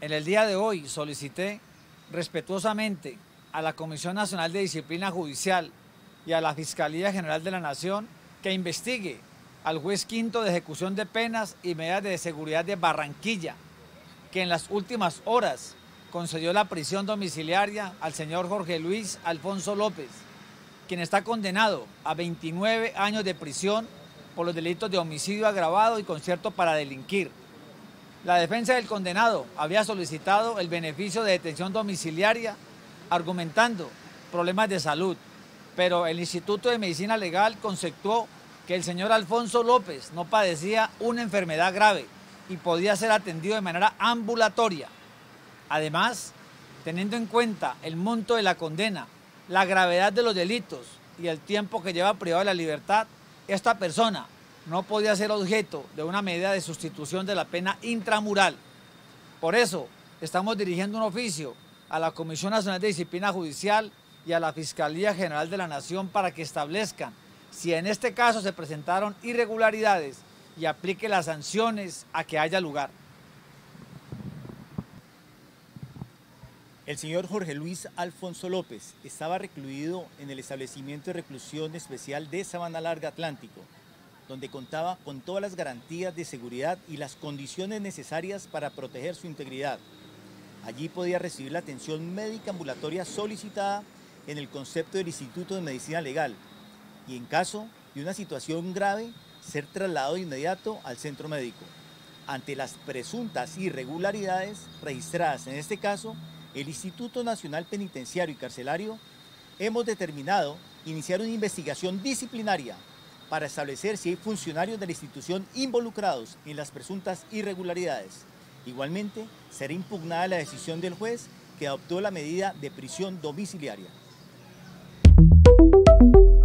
En el día de hoy solicité respetuosamente a la Comisión Nacional de Disciplina Judicial y a la Fiscalía General de la Nación que investigue al juez quinto de ejecución de penas y medidas de seguridad de Barranquilla, que en las últimas horas concedió la prisión domiciliaria al señor Jorge Luis Alfonso López, quien está condenado a 29 años de prisión por los delitos de homicidio agravado y concierto para delinquir. La defensa del condenado había solicitado el beneficio de detención domiciliaria argumentando problemas de salud, pero el Instituto de Medicina Legal conceptuó que el señor Alfonso López no padecía una enfermedad grave y podía ser atendido de manera ambulatoria. Además, teniendo en cuenta el monto de la condena, la gravedad de los delitos y el tiempo que lleva privado de la libertad, esta persona no podía ser objeto de una medida de sustitución de la pena intramural. Por eso, estamos dirigiendo un oficio a la Comisión Nacional de Disciplina Judicial y a la Fiscalía General de la Nación para que establezcan si en este caso se presentaron irregularidades y aplique las sanciones a que haya lugar. El señor Jorge Luis Alfonso López estaba recluido en el establecimiento de reclusión especial de Sabana Larga Atlántico, donde contaba con todas las garantías de seguridad y las condiciones necesarias para proteger su integridad. Allí podía recibir la atención médica ambulatoria solicitada en el concepto del Instituto de Medicina Legal y en caso de una situación grave, ser trasladado de inmediato al centro médico. Ante las presuntas irregularidades registradas en este caso, el Instituto Nacional Penitenciario y Carcelario hemos determinado iniciar una investigación disciplinaria para establecer si hay funcionarios de la institución involucrados en las presuntas irregularidades. Igualmente, será impugnada la decisión del juez que adoptó la medida de prisión domiciliaria.